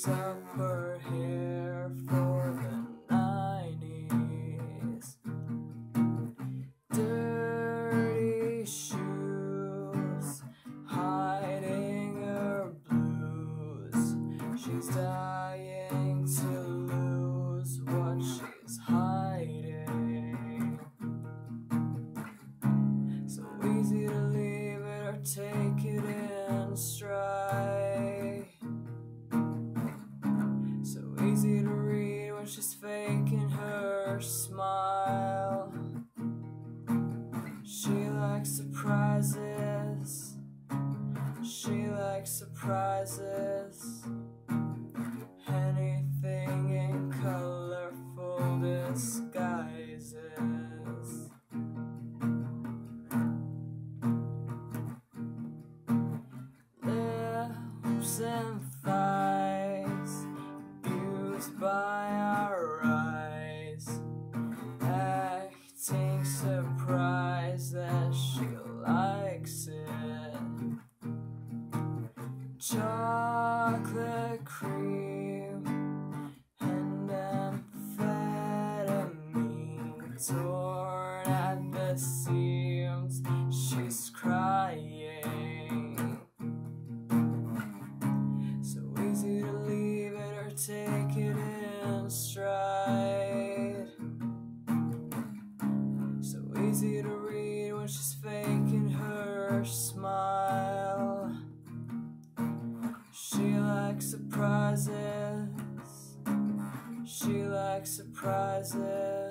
fix up her hair for the 90s. Dirty shoes, hiding her blues. She's dying to lose what she's hiding. So easy to leave it or take it in stride. So easy to read when she's faking her smile. She likes surprises. She likes surprises. Anything in colorful disguises. Lips and thighs, abused by our eyes, acting surprised that she likes it. Chocolate cream and amphetamine, torn at the seams, she's crying. So easy to leave it or take it in stride. So easy to read when she's faking her smile. She likes surprises. She likes surprises.